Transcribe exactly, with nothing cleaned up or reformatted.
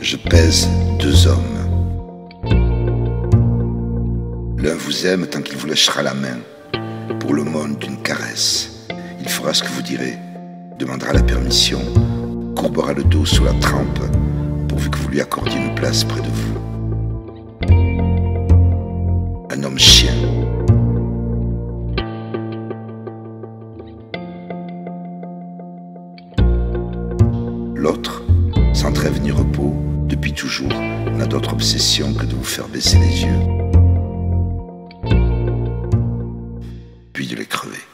Je pèse deux hommes. L'un vous aime tant qu'il vous lâchera la main pour l'aumône d'une caresse. Il fera ce que vous direz, demandera la permission, courbera le dos sous la trempe pourvu que vous lui accordiez une place près de vous. Un homme chien. L'autre, sans trêve ni repos, depuis toujours, n'a d'autre obsession que de vous faire baisser les yeux, puis de les crever.